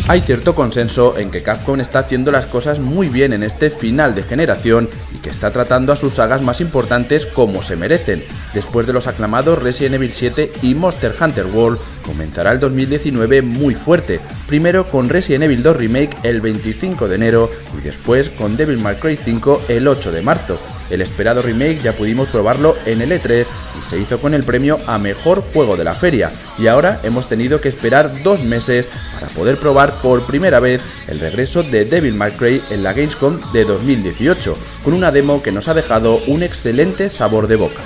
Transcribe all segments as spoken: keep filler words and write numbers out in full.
Hay cierto consenso en que Capcom está haciendo las cosas muy bien en este final de generación y que está tratando a sus sagas más importantes como se merecen. Después de los aclamados Resident Evil siete y Monster Hunter World, comenzará el dos mil diecinueve muy fuerte, primero con Resident Evil dos Remake el veinticinco de enero y después con Devil May Cry cinco el ocho de marzo. El esperado remake ya pudimos probarlo en el E tres y se hizo con el premio a mejor juego de la feria, y ahora hemos tenido que esperar dos meses para poder probar por primera vez el regreso de Devil May Cry en la Gamescom de dos mil dieciocho, con una demo que nos ha dejado un excelente sabor de boca.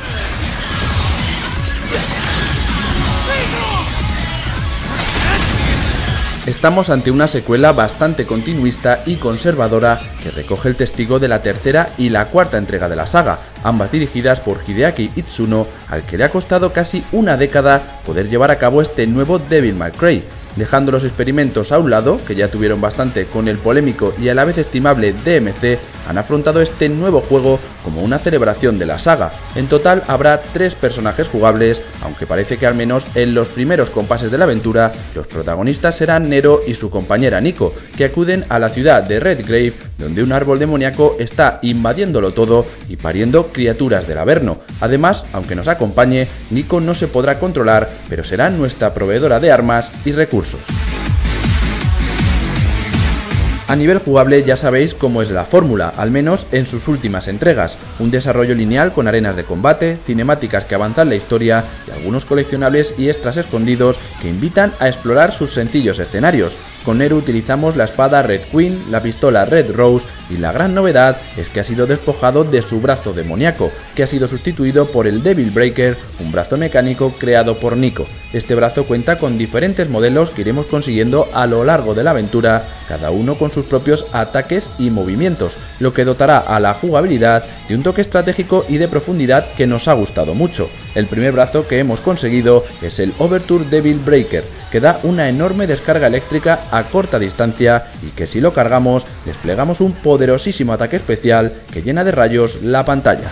Estamos ante una secuela bastante continuista y conservadora que recoge el testigo de la tercera y la cuarta entrega de la saga, ambas dirigidas por Hideaki Itsuno, al que le ha costado casi una década poder llevar a cabo este nuevo Devil May Cry. Dejando los experimentos a un lado, que ya tuvieron bastante con el polémico y a la vez estimable D M C, han afrontado este nuevo juego como una celebración de la saga. En total habrá tres personajes jugables, aunque parece que al menos en los primeros compases de la aventura, los protagonistas serán Nero y su compañera Nico, que acuden a la ciudad de Redgrave, donde un árbol demoníaco está invadiéndolo todo y pariendo criaturas del Averno. Además, aunque nos acompañe, Nico no se podrá controlar, pero será nuestra proveedora de armas y recursos. A nivel jugable ya sabéis cómo es la fórmula, al menos en sus últimas entregas: un desarrollo lineal con arenas de combate, cinemáticas que avanzan la historia y algunos coleccionables y extras escondidos que invitan a explorar sus sencillos escenarios. Con Nero utilizamos la espada Red Queen, la pistola Red Rose y la gran novedad es que ha sido despojado de su brazo demoníaco, que ha sido sustituido por el Devil Breaker, un brazo mecánico creado por Nico. Este brazo cuenta con diferentes modelos que iremos consiguiendo a lo largo de la aventura, cada uno con sus propios ataques y movimientos, lo que dotará a la jugabilidad de un toque estratégico y de profundidad que nos ha gustado mucho. El primer brazo que hemos conseguido es el Overture Devil Breaker, que da una enorme descarga eléctrica a corta distancia y que si lo cargamos desplegamos un poderosísimo ataque especial que llena de rayos la pantalla.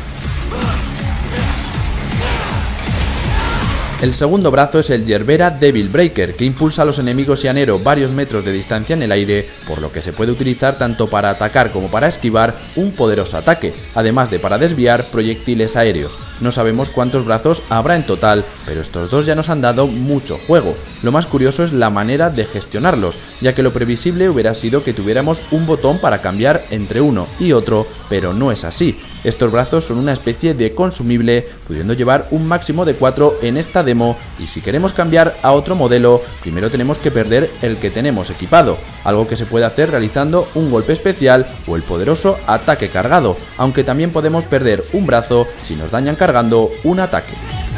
El segundo brazo es el Yerbera Devil Breaker, que impulsa a los enemigos y a Nero varios metros de distancia en el aire, por lo que se puede utilizar tanto para atacar como para esquivar un poderoso ataque, además de para desviar proyectiles aéreos. No sabemos cuántos brazos habrá en total, pero estos dos ya nos han dado mucho juego. Lo más curioso es la manera de gestionarlos, ya que lo previsible hubiera sido que tuviéramos un botón para cambiar entre uno y otro, pero no es así. Estos brazos son una especie de consumible, pudiendo llevar un máximo de cuatro en esta demo, y si queremos cambiar a otro modelo, primero tenemos que perder el que tenemos equipado, algo que se puede hacer realizando un golpe especial o el poderoso ataque cargado, aunque también podemos perder un brazo si nos dañan cargando un ataque.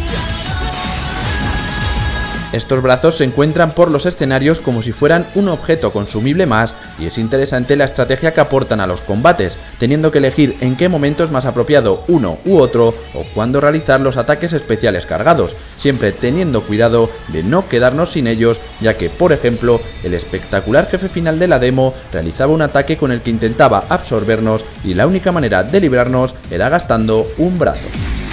Estos brazos se encuentran por los escenarios como si fueran un objeto consumible más, y es interesante la estrategia que aportan a los combates, teniendo que elegir en qué momento es más apropiado uno u otro o cuándo realizar los ataques especiales cargados, siempre teniendo cuidado de no quedarnos sin ellos, ya que, por ejemplo, el espectacular jefe final de la demo realizaba un ataque con el que intentaba absorbernos y la única manera de librarnos era gastando un brazo.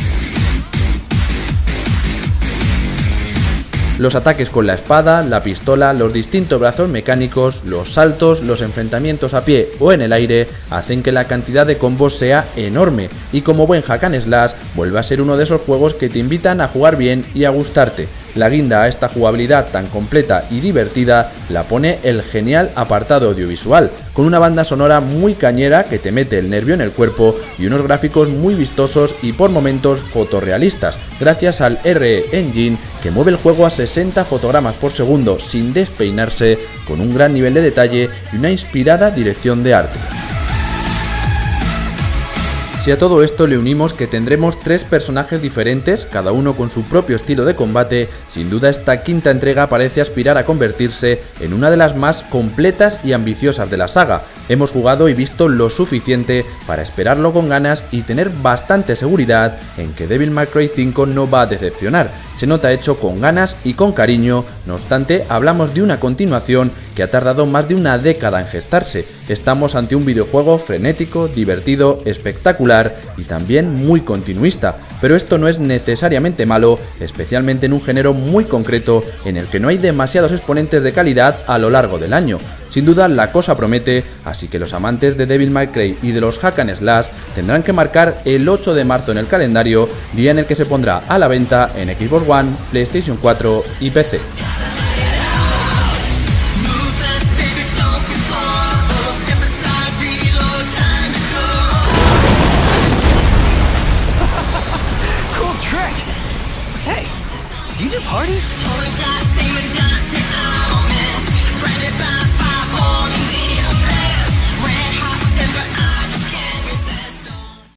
Los ataques con la espada, la pistola, los distintos brazos mecánicos, los saltos, los enfrentamientos a pie o en el aire hacen que la cantidad de combos sea enorme, y como buen hack and slash vuelve a ser uno de esos juegos que te invitan a jugar bien y a gustarte. La guinda a esta jugabilidad tan completa y divertida la pone el genial apartado audiovisual, con una banda sonora muy cañera que te mete el nervio en el cuerpo y unos gráficos muy vistosos y por momentos fotorrealistas, gracias al R E Engine, que mueve el juego a sesenta fotogramas por segundo sin despeinarse, con un gran nivel de detalle y una inspirada dirección de arte. Si a todo esto le unimos que tendremos tres personajes diferentes, cada uno con su propio estilo de combate, sin duda esta quinta entrega parece aspirar a convertirse en una de las más completas y ambiciosas de la saga. Hemos jugado y visto lo suficiente para esperarlo con ganas y tener bastante seguridad en que Devil May Cry cinco no va a decepcionar. Se nota hecho con ganas y con cariño, no obstante hablamos de una continuación que ha tardado más de una década en gestarse. Estamos ante un videojuego frenético, divertido, espectacular y también muy continuista, pero esto no es necesariamente malo, especialmente en un género muy concreto en el que no hay demasiados exponentes de calidad a lo largo del año. Sin duda la cosa promete, así que los amantes de Devil May Cry y de los hack and slash tendrán que marcar el ocho de marzo en el calendario, día en el que se pondrá a la venta en Xbox One, PlayStation cuatro y P C. Hey, do you do parties?